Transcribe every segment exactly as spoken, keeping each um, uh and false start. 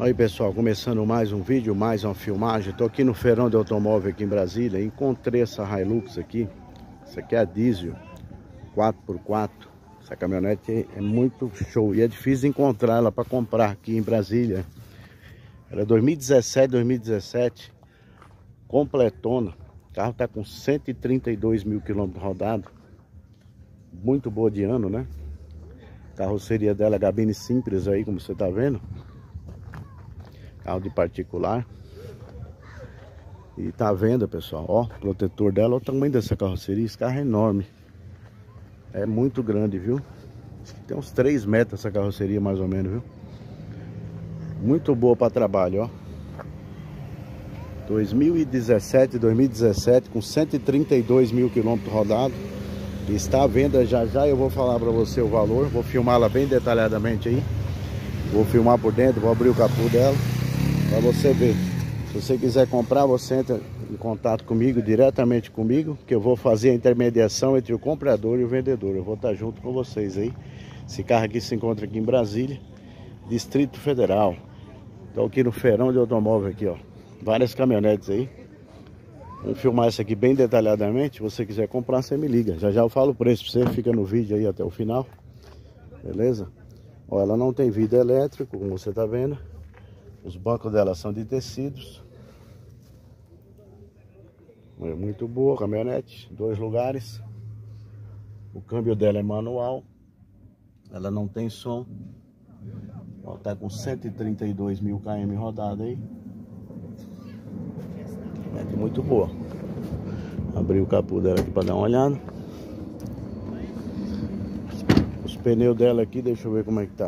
Aí pessoal, começando mais um vídeo, mais uma filmagem. Estou aqui no feirão de automóvel aqui em Brasília. Encontrei essa Hilux aqui. Essa aqui é a diesel quatro por quatro. Essa caminhonete é muito show e é difícil de encontrar ela para comprar aqui em Brasília. Ela é dois mil e dezessete, dois mil e dezessete, completona. O carro está com cento e trinta e dois mil quilômetros rodados. Muito boa de ano, né? A carroceria dela é cabine simples aí, como você está vendo. Carro de particular. E tá à venda, pessoal. Ó, o protetor dela, olha o tamanho dessa carroceria. Esse carro é enorme. É muito grande, viu? Tem uns três metros essa carroceria, mais ou menos, viu? Muito boa para trabalho, ó. dois mil e dezessete, dois mil e dezessete, com cento e trinta e dois mil quilômetros rodados. Está à venda já já. Eu vou falar para você o valor. Vou filmá-la bem detalhadamente aí. Vou filmar por dentro, vou abrir o capô dela para você ver. Se você quiser comprar, você entra em contato comigo, diretamente comigo, que eu vou fazer a intermediação entre o comprador e o vendedor. Eu vou estar junto com vocês aí. Esse carro aqui se encontra aqui em Brasília, Distrito Federal. Estou aqui no feirão de automóvel aqui, ó. Várias caminhonetes aí. Vamos filmar essa aqui bem detalhadamente. Se você quiser comprar, você me liga. Já já eu falo o preço para você, fica no vídeo aí até o final. Beleza? Ó, ela não tem vidro elétrico, como você está vendo. Os bancos dela são de tecidos. É muito boa, caminhonete, dois lugares. O câmbio dela é manual. Ela não tem som. Ela tá com cento e trinta e dois mil quilômetros rodado aí. É muito boa. Abri o capô dela aqui para dar uma olhada. Os pneus dela aqui, deixa eu ver como é que tá.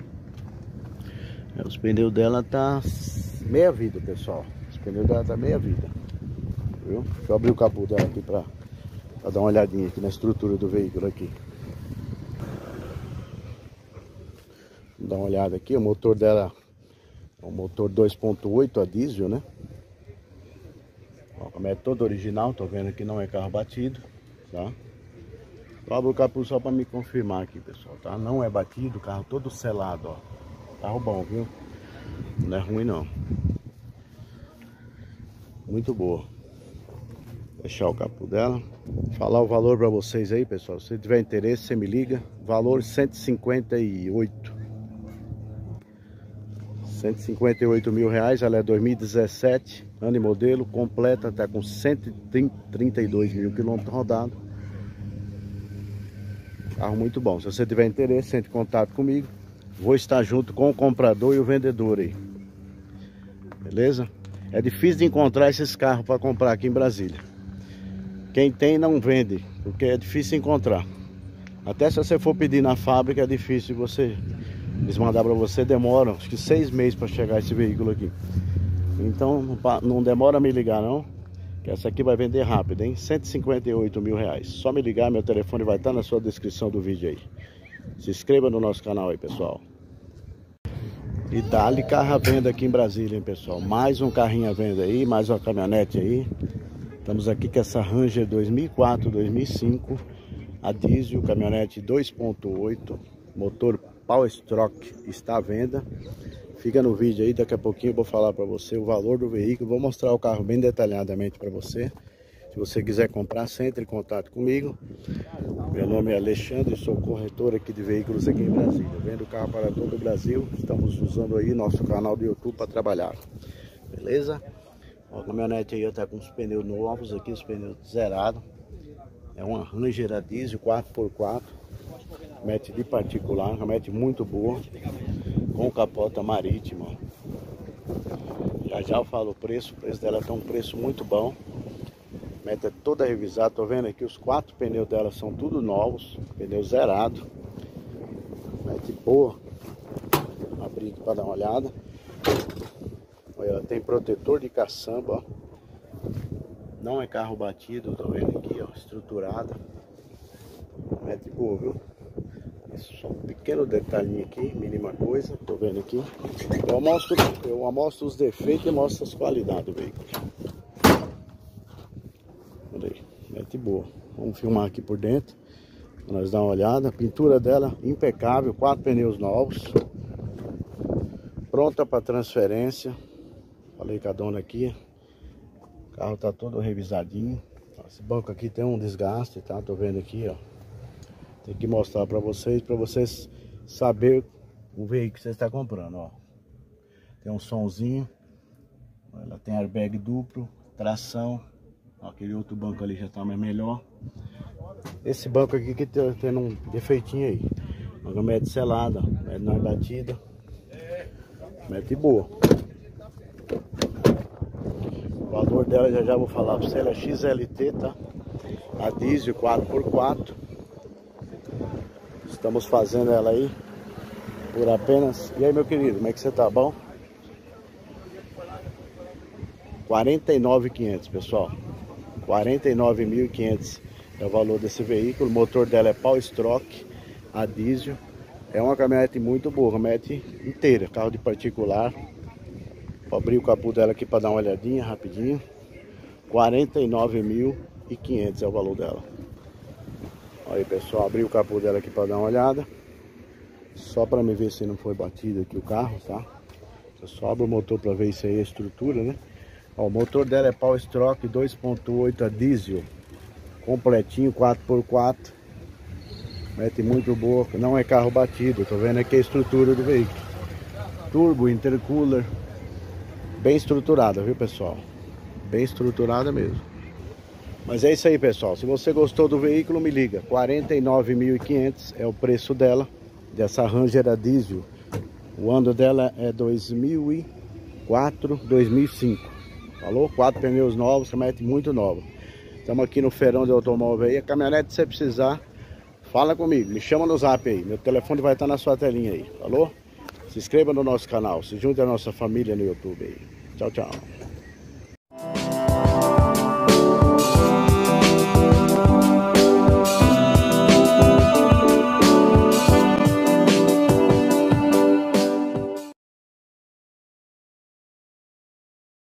Os pneus dela tá meia vida, pessoal. Os pneus dela tá meia vida. Viu? Deixa eu abrir o capô dela aqui para dar uma olhadinha aqui na estrutura do veículo aqui. Vou dar uma olhada aqui. O motor dela é um motor dois ponto oito a diesel, né? Ó, é todo original, tô vendo que não é carro batido, tá? Eu abro o capô só para me confirmar aqui, pessoal, tá? Não é batido, carro todo selado, ó. Carro bom, viu? Não é ruim não. Muito boa. Fechar o capô dela. Falar o valor para vocês aí, pessoal. Se tiver interesse, você me liga. Valor cento e cinquenta e oito. cento e cinquenta e oito mil reais. Ela é dois mil e dezessete. Ano e modelo. Completa. Tá com cento e trinta e dois mil quilômetros rodados. Carro muito bom. Se você tiver interesse, entre em contato comigo. Vou estar junto com o comprador e o vendedor aí. Beleza? É difícil de encontrar esses carros para comprar aqui em Brasília. Quem tem não vende, porque é difícil encontrar. Até se você for pedir na fábrica é difícil você eles mandar para você, demora acho que seis meses para chegar esse veículo aqui. Então não demora a me ligar não, que essa aqui vai vender rápido, hein? cento e cinquenta e oito mil reais. Só me ligar, meu telefone vai estar na sua descrição do vídeo aí. Se inscreva no nosso canal aí, pessoal. E dá-lhe carro à venda aqui em Brasília, hein, pessoal. Mais um carrinho à venda aí, mais uma caminhonete aí. Estamos aqui com essa Ranger dois mil e quatro, dois mil e cinco. A diesel, caminhonete dois ponto oito. Motor Power Stroke está à venda. Fica no vídeo aí, daqui a pouquinho eu vou falar para você o valor do veículo. Vou mostrar o carro bem detalhadamente para você. Se você quiser comprar, você entre em contato comigo. Meu nome é Alexandre, sou corretor aqui de veículos aqui em Brasília. Vendo carro para todo o Brasil. Estamos usando aí nosso canal do YouTube para trabalhar. Beleza? Ó, a caminhonete aí está com os pneus novos aqui, os pneus zerados. É uma Ranger a diesel quatro por quatro. Mete de particular, uma mete muito boa. Com capota marítima. Já já eu falo o preço. O preço dela está um preço muito bom. Meta é toda revisada, tô vendo aqui os quatro pneus dela são tudo novos, pneu zerado. Mete boa. Vou abrir aqui para dar uma olhada. Olha, ela tem protetor de caçamba, ó. Não é carro batido, tô vendo aqui, ó, estruturada. Mete boa, viu? Só um pequeno detalhinho aqui, mínima coisa, tô vendo aqui. Eu mostro, eu mostro os defeitos e mostro as qualidades do veículo. Olha aí, mete boa. Vamos filmar aqui por dentro. Pra nós dar uma olhada. A pintura dela impecável. Quatro pneus novos. pronta para transferência. Falei com a dona aqui. O carro tá todo revisadinho. Esse banco aqui tem um desgaste, tá? Tô vendo aqui, ó. Tem que mostrar para vocês, para vocês saber o veículo que você está comprando, ó. Tem um sonzinho. Ela tem airbag duplo, tração. Ó, aquele outro banco ali já tá mais melhor. Esse banco aqui que tem, tem um defeitinho aí. Uma gamete selada, média não é batida. Mete boa. O valor dela já já vou falar pra você, ela é X L T, tá? A diesel quatro por quatro. Estamos fazendo ela aí por apenas... E aí, meu querido, como é que você tá? Bom? quarenta e nove mil e quinhentos, pessoal. quarenta e nove mil e quinhentos é o valor desse veículo. O motor dela é Power Stroke, a diesel. É uma caminhonete muito boa, caminhonete inteira, carro de particular. Vou abrir o capô dela aqui para dar uma olhadinha rapidinho. quarenta e nove mil e quinhentos é o valor dela. Olha aí, pessoal, abri o capô dela aqui para dar uma olhada. Só para me ver se não foi batido aqui o carro, tá? Eu só abro o motor para ver isso aí, a estrutura, né? Ó, o motor dela é Power Stroke dois ponto oito a diesel, completinho, quatro por quatro. Mete muito boa, não é carro batido. Tô vendo aqui a estrutura do veículo. Turbo, intercooler, bem estruturada, viu, pessoal? Bem estruturada mesmo. Mas é isso aí, pessoal. Se você gostou do veículo, me liga. quarenta e nove mil e quinhentos é o preço dela, dessa Ranger a diesel. O ano dela é dois mil e quatro, dois mil e cinco. Falou? Quatro pneus novos, caminhonete muito nova. Estamos aqui no feirão de automóvel aí. A caminhonete, se você precisar, fala comigo. Me chama no zap aí. Meu telefone vai estar na sua telinha aí. Falou? Se inscreva no nosso canal. Se junte à nossa família no YouTube aí. Tchau, tchau.